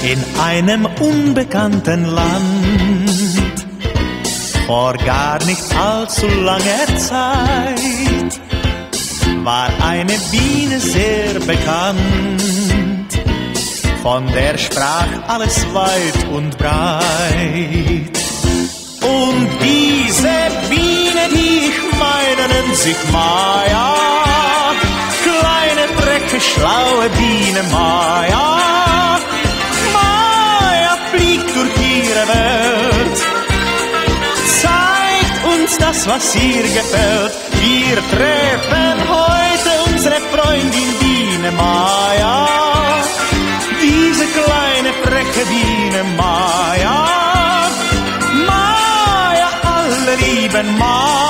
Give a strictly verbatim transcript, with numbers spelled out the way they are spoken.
in einem unbekannten Land. Vor gar nicht allzu langer Zeit war eine Biene sehr bekannt. Von der sprach alles weit und breit. Und diese Biene, die ich meine, nennt sich Maya. Kleine, drecke, schlaue Biene Maya. Maya fliegt durch ihre Welt, zeigt uns das, was ihr gefällt. Wir treffen heute unsere Freundin Biene Maya. Diese kleine, freche Biene Maya. Maya, alle lieben Maya.